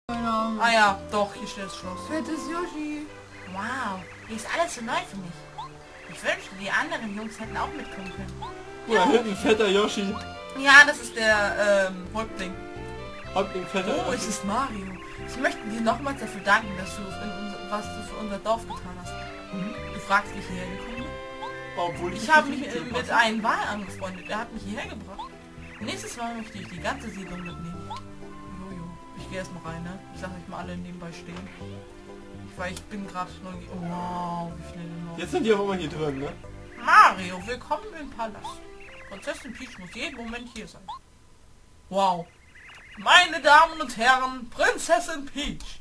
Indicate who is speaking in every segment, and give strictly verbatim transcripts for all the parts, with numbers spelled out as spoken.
Speaker 1: Ah ja, doch, hier steht das Schloss.
Speaker 2: Fettes Yoshi.
Speaker 1: Wow, hier ist alles so neu für mich. Ich wünschte, die anderen Jungs hätten auch mitkommen können.
Speaker 3: Ja, hinten fetter Yoshi.
Speaker 1: Ja, das ist der ähm, Häuptling.
Speaker 3: Häuptling fetter
Speaker 1: Oh,
Speaker 3: Yoshi.
Speaker 1: es ist Mario. Ich möchte dir nochmals dafür danken, dass du in unser, was du für unser Dorf getan hast.
Speaker 3: Mhm.
Speaker 1: Du fragst, wie ich hierher gekommen bin?
Speaker 3: Obwohl ich
Speaker 1: Ich habe
Speaker 3: nicht
Speaker 1: mich
Speaker 3: viel
Speaker 1: äh,
Speaker 3: mache.
Speaker 1: mit einem Wal angefreundet. Er hat mich hierher gebracht. Nächstes Mal möchte ich die ganze Siedlung mitnehmen. Jojo. Ich gehe erst mal rein, ne? Ich lasse euch mal alle nebenbei stehen. Ich, weil ich bin gerade noch nie... Oh, wow, wie viele denn noch?
Speaker 3: Jetzt sind die aber immer hier drin, ne?
Speaker 1: Mario, willkommen im Palast. Prinzessin Peach muss jeden Moment hier sein. Wow. Meine Damen und Herren, Prinzessin Peach.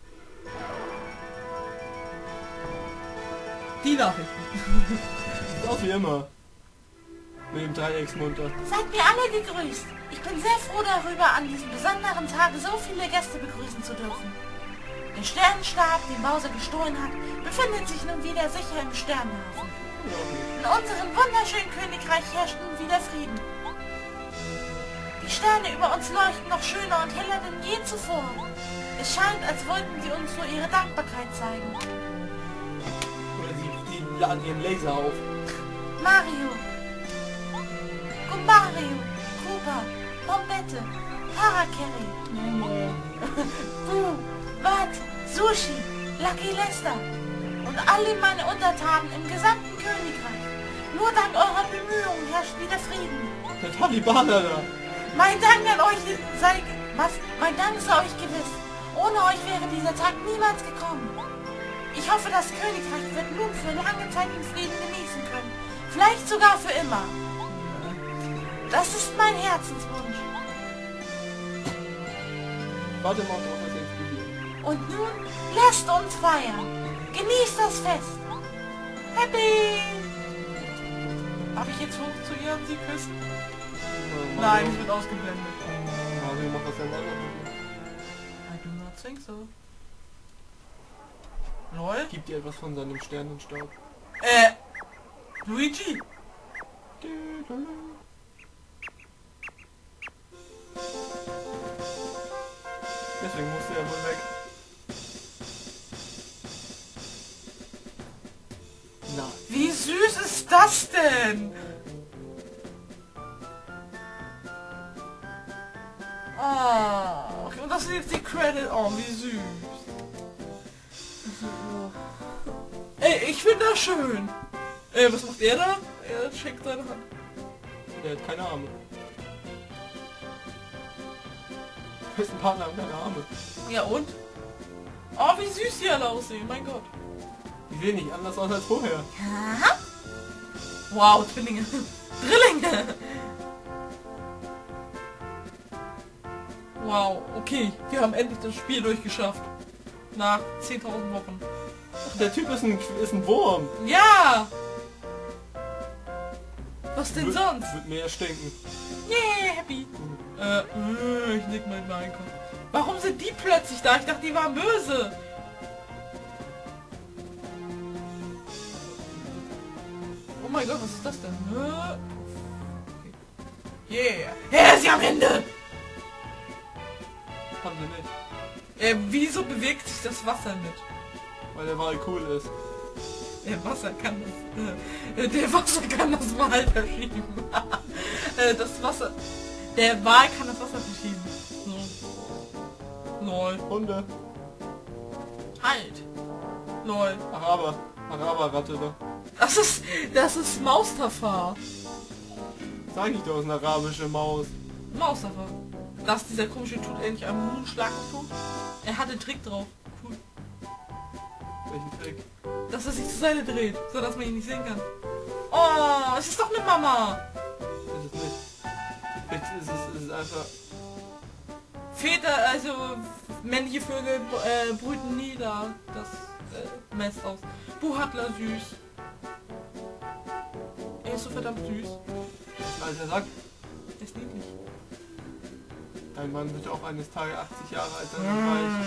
Speaker 1: Die Nachrichten.
Speaker 3: Sieht aus wie immer. Mit dem Dreiecksmunter.
Speaker 1: Seid mir alle gegrüßt. Ich bin sehr froh darüber, an diesem besonderen Tage so viele Gäste begrüßen zu dürfen. Der Sternenstab, den Bowser gestohlen hat, befindet sich nun wieder sicher im Sternenhafen. In unserem wunderschönen Königreich herrscht nun wieder Frieden. Die Sterne über uns leuchten noch schöner und heller denn je zuvor. Es scheint, als wollten sie uns nur ihre Dankbarkeit zeigen.
Speaker 3: Oder die, die laden ihren Laser auf.
Speaker 1: Mario, Gumbario, Koopa, Bombette, Parakerry, Boo, Watt, Sushi, Lucky Lester und alle meine Untertanen im gesamten Königreich. Nur dank eurer Bemühungen herrscht wieder Frieden.
Speaker 3: Der Talibaner da.
Speaker 1: Mein Dank an euch sei... Was? Mein Dank sei euch gewiss. Ohne euch wäre dieser Tag niemals gekommen. Ich hoffe, das Königreich wird nun für lange Zeit den Frieden genießen können. Vielleicht sogar für immer. Das ist mein Herzenswunsch.
Speaker 3: Warte mal drauf, was explodiert.
Speaker 1: Und nun lasst uns feiern. Genießt das Fest. Happy! Darf ich jetzt hoch zu ihr und sie küssen?
Speaker 3: Ja,
Speaker 1: Nein,
Speaker 3: Mario-
Speaker 1: es wird ausgeblendet.
Speaker 3: Mario macht was ganz anderes.
Speaker 1: I do not think so. Lol.
Speaker 3: Gibt dir etwas von seinem Sternenstaub.
Speaker 1: Äh, Luigi?
Speaker 3: Deswegen musste er wohl weg. Na,
Speaker 1: Wie süß ist das denn? Oh, okay, und das sind jetzt die Credit. Oh, wie süß. Ey, ich finde das schön. Ey, was macht er da? Er checkt seine Hand.
Speaker 3: der hat keine Arme. Du bist ein Partner und keine Arme.
Speaker 1: Ja und? Oh, wie süß die alle aussehen, mein Gott.
Speaker 3: Die sehen nicht anders aus als vorher.
Speaker 1: Wow, Zwillinge. Drillinge. Wow, okay. Wir haben endlich das Spiel durchgeschafft. Nach zehntausend Wochen.
Speaker 3: Ach, der Typ ist ein, ist ein Wurm.
Speaker 1: Ja! Was denn
Speaker 3: Wird-
Speaker 1: sonst?
Speaker 3: Wird mehr stinken.
Speaker 1: Yeah, happy. Äh, äh, ich leg mal in meinen Kopf. Warum sind die plötzlich da? Ich dachte, die waren böse. Oh mein Gott, was ist das denn? Äh, okay. Yeah. Ja, sie am Ende.
Speaker 3: Haben sie nicht.
Speaker 1: Äh, wieso bewegt sich das Wasser mit?
Speaker 3: Weil der Wal cool ist.
Speaker 1: Der Wasser kann das... Äh, der Wasser kann das Wal verschieben. äh, das Wasser... Der Wal kann das Wasser verschieben. So. Lol.
Speaker 3: Hunde.
Speaker 1: Halt. Lol.
Speaker 3: Araber. Araber-Ratte da.
Speaker 1: Das ist... Das ist Maustafa.
Speaker 3: Sag ich doch, ist eine arabische Maus.
Speaker 1: Maustafa. Das ist dieser komische Tut ähnlich am Moonschlag tut. Er hat den Trick drauf. Cool.
Speaker 3: Welchen Trick?
Speaker 1: Dass er sich zur Seite dreht, sodass man ihn nicht sehen kann. Oh, es ist doch eine Mama.
Speaker 3: Ist es nicht. Vielleicht ist es, ist es einfach...
Speaker 1: Väter, also männliche Vögel äh, brüten nie da das äh, Nest aus. Buhatler süß. Er ist so verdammt süß.
Speaker 3: Alter Sack.
Speaker 1: Er ist niedlich.
Speaker 3: Dein Mann wird auch eines Tages achtzig Jahre alt sein und reich.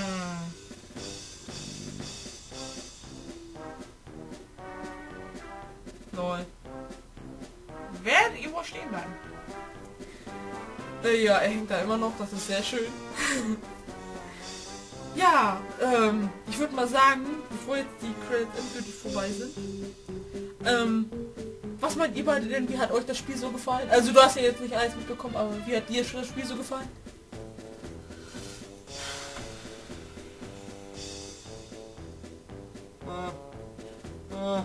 Speaker 1: Lol. Werdet ihr wohl stehen bleiben? Äh, ja, er hängt da immer noch, das ist sehr schön. Ja, ähm, ich würde mal sagen, bevor jetzt die Credits endgültig vorbei sind, ähm, was meint ihr beide denn, wie hat euch das Spiel so gefallen? Also du hast ja jetzt nicht alles mitbekommen, aber wie hat dir das Spiel so gefallen?
Speaker 3: Äh, äh,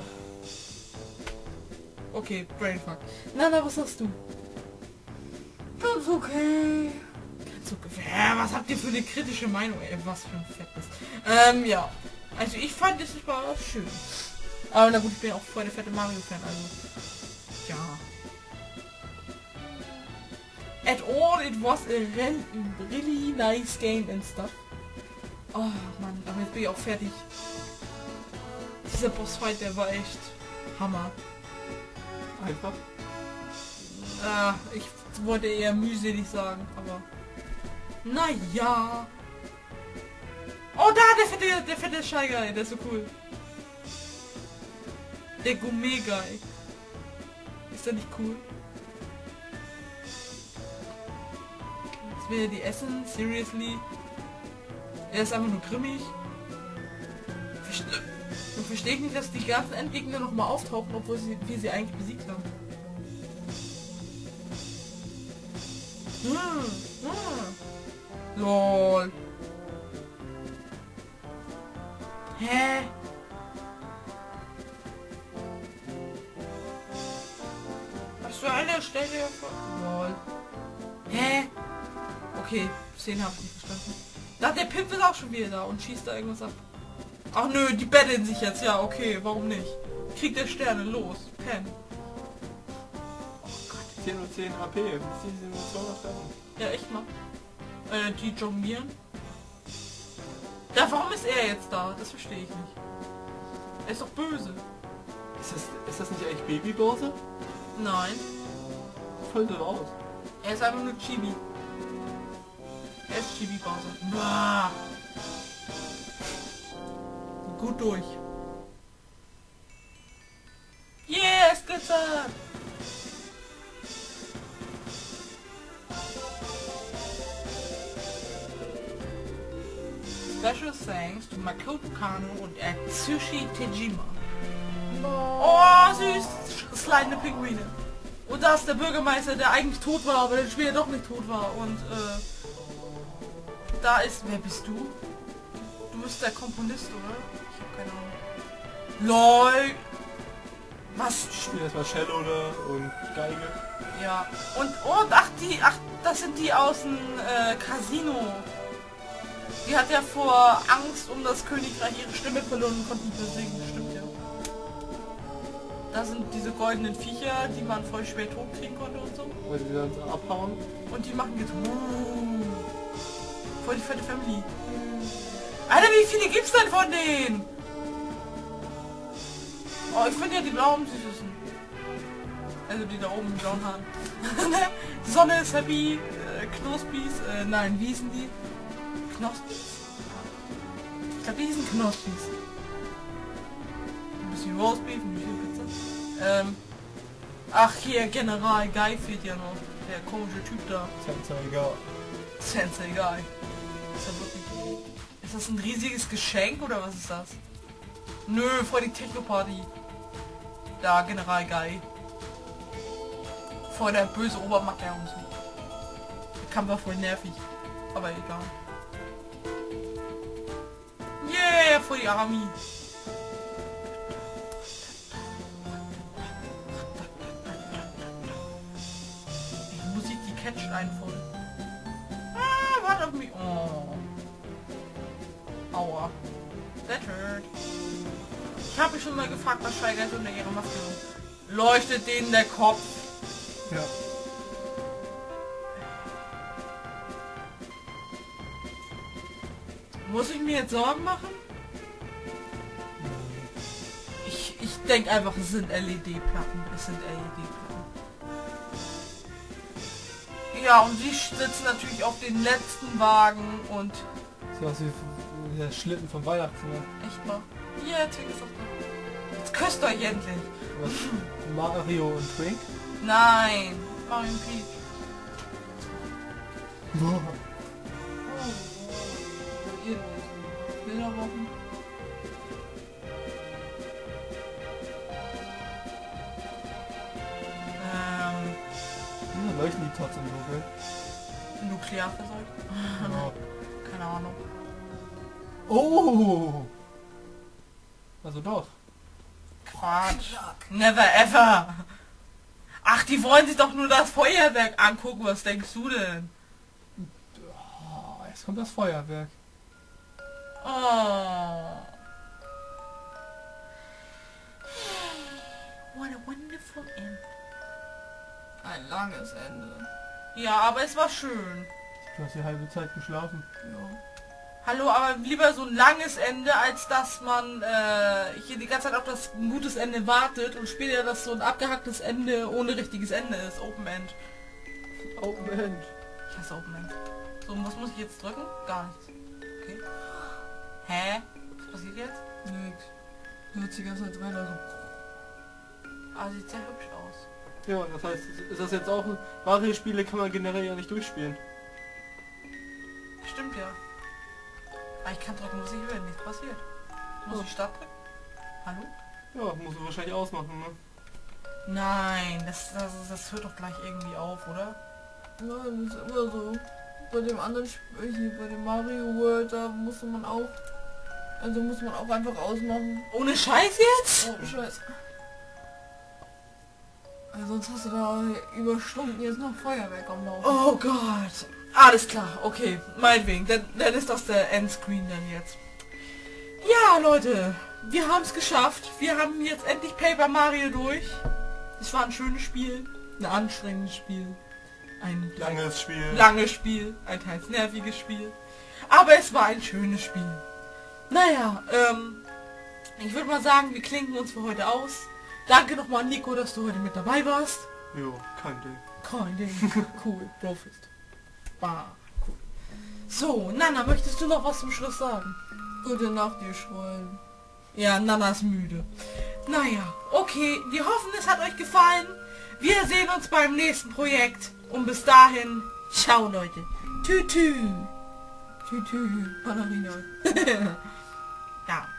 Speaker 1: Okay, Brainfuck. Nana, was sagst du?
Speaker 3: ganz okay.
Speaker 1: So, äh, was habt ihr für eine kritische Meinung? Ey, was für ein Fettes. Ähm, ja. Also ich fand es war schön. Aber na gut, ich bin auch voll der fette Mario-Fan, also. Ja. At all, it was a re really nice game and stuff. Oh Mann, aber jetzt bin ich auch fertig. Dieser Bossfight, der war echt Hammer.
Speaker 3: Einfach.
Speaker 1: Ah, ich wollte eher mühselig sagen, aber... Naja. Oh, da, der fette, der fette Shy-Guy, der ist so cool. Der Gourmet-Guy. Ist der nicht cool? Jetzt will er die essen, seriously. Er ist einfach nur grimmig. Verste Und verstehe ich nicht, dass die ganzen Endgegner noch mal auftauchen, obwohl sie, wir sie eigentlich besiegt haben. Hm, hm. Lol. Hä? Was für eine Stelle vor? Lol. Hä? Okay, Szene habe ich nicht verstanden. Da, der Pimp ist auch schon wieder da und schießt da irgendwas ab. Ach nö, die betteln sich jetzt. Ja, okay, warum nicht? Krieg der Sterne, los. Pen. Oh Gott.
Speaker 3: zehn und zehn H P. Wie ist diese Emotion noch da?
Speaker 1: Ja, echt mal. Äh, die jonglieren. Ja, warum ist er jetzt da? Das verstehe ich nicht. Er ist doch böse.
Speaker 3: Ist das, ist das nicht eigentlich Baby Bowser?
Speaker 1: Nein.
Speaker 3: Voll draus.
Speaker 1: Er ist einfach nur Chibi. Er ist Chibi Bowser. Bah. Gut durch. Yes, Glitzer! Special thanks to Makoto Kano und Atsushi Tejima. Oh, süß! Slidende Pinguine. Und da ist der Bürgermeister, der eigentlich tot war, aber der Spieler doch nicht tot war. Und äh, da ist... Wer bist du? Du bist der Komponist, oder? Ich hab keine Ahnung. LOL! Was?
Speaker 3: Ich spiele erstmal Cello da und Geige.
Speaker 1: Ja. Und, und ach die, ach, das sind die aus dem äh, Casino. Die hat ja vor Angst um das Königreich ihre Stimme verloren und konnte nicht mehr singen. Stimmt ja. Da sind diese goldenen Viecher, die man voll schwer tot kriegen konnte und so.
Speaker 3: Weil die dann so abhauen.
Speaker 1: Und die machen jetzt uh, voll die fette Family. Alter, wie viele gibt's denn von denen? Oh, ich finde ja die blauen süßesten. Also die da oben mit blauen Haaren. Die Sonne ist happy, äh, Knospis, äh, nein, wie hießen die? Knospis? Ich glaube, die hießen Knospis. Ein bisschen Roastbeef, ein bisschen Pizza. Ähm, ach hier, General Guy fehlt ja noch. Der komische Typ da.
Speaker 3: Sensei Guy.
Speaker 1: Sensei Guy. Ist das wirklich... Ist das ein riesiges Geschenk oder was ist das? Nö, vor die Techno-Party. Da, General Guy. Vor der böse Obermacke und so. Der Kampf war voll nervig. Aber egal. Yeah, vor die Army. Die Musik, die catcht einen voll. Ah, warte auf mich. Oh. Aua. That hurt. Ich habe mich schon mal gefragt, was Shy Guys unter ihrer Maske sind. Leuchtet denen der Kopf?
Speaker 3: Ja.
Speaker 1: Muss ich mir jetzt Sorgen machen? Ich, ich denke einfach, es sind L E D-Platten. Es sind L E D-Platten. Ja, und sie sitzen natürlich auf den letzten Wagen und...
Speaker 3: So was wie der Schlitten vom Weihnachtsmann.
Speaker 1: Echt mal. Hier, yeah, Twink ist doch da. Jetzt küsst euch endlich.
Speaker 3: Was? Mario und Twink?
Speaker 1: Nein. Mario und Peach.
Speaker 3: Boah.
Speaker 1: Oh, oh.
Speaker 2: Flederwochen.
Speaker 1: Ähm,
Speaker 3: Wieso leuchten die trotzdem so, gell?
Speaker 1: nuklear verseucht?
Speaker 3: Genau.
Speaker 1: Keine Ahnung.
Speaker 3: Oh! Also doch.
Speaker 1: Quatsch. Never ever. Ach, die wollen sich doch nur das Feuerwerk angucken. Was denkst du denn?
Speaker 3: Oh, jetzt kommt das Feuerwerk.
Speaker 1: Oh. What a wonderful end.
Speaker 2: Ein langes Ende.
Speaker 1: Ja, aber es war schön.
Speaker 3: Du hast die halbe Zeit geschlafen.
Speaker 2: Ja.
Speaker 1: Hallo, aber lieber so ein langes Ende, als dass man äh, hier die ganze Zeit auf das ein gutes Ende wartet und später das so ein abgehacktes Ende ohne richtiges Ende ist. Open End.
Speaker 3: Open End.
Speaker 1: Ich hasse Open End. So, was muss ich jetzt drücken? Gar nichts. Okay. Hä? Was passiert jetzt?
Speaker 2: Nix. Du hörst die ganze Zeit weiter so.
Speaker 1: Ah, sieht sehr hübsch aus.
Speaker 3: Ja, das heißt, ist das jetzt auch ein... Mario-Spiele kann man generell ja nicht durchspielen.
Speaker 1: Stimmt ja. Ah, ich kann drücken, was ich will. Nichts passiert. Muss
Speaker 3: Oh.
Speaker 1: ich Start drücken? Hallo?
Speaker 3: Ja, musst du wahrscheinlich ausmachen, ne?
Speaker 1: Nein, das, das, das hört doch gleich irgendwie auf, oder?
Speaker 2: Nein, das ist immer so. Bei dem anderen Spiel, hier bei dem Mario World, da musste man auch, also muss man auch einfach ausmachen.
Speaker 1: Ohne Scheiß jetzt?
Speaker 2: Oh, Scheiße. Also sonst hast du da über Stunden jetzt noch Feuerwerk am Laufen.
Speaker 1: Oh Gott. Alles klar, okay. Meinetwegen. Dann, dann ist das der Endscreen dann jetzt. Ja, Leute. Wir haben es geschafft. Wir haben jetzt endlich Paper Mario durch. Es war ein schönes Spiel. Ein anstrengendes Spiel. Ein
Speaker 3: Langes Spiel.
Speaker 1: langes Spiel. Ein teils nerviges Spiel. Aber es war ein schönes Spiel. Naja, ähm... ich würde mal sagen, wir klinken uns für heute aus. Danke nochmal, Nico, dass du heute mit dabei warst.
Speaker 3: Jo, kein Ding.
Speaker 1: Kein Ding. Cool. Brofist. Bah. Cool. So, Nana, möchtest du noch was zum Schluss sagen?
Speaker 2: Gute Nacht, ihr Schrullen.
Speaker 1: Ja, Nana ist müde. Naja, okay. Wir hoffen, es hat euch gefallen. Wir sehen uns beim nächsten Projekt. Und bis dahin, ciao, Leute. Tü tü.
Speaker 2: Tü tü, Ballerina.
Speaker 1: Ja.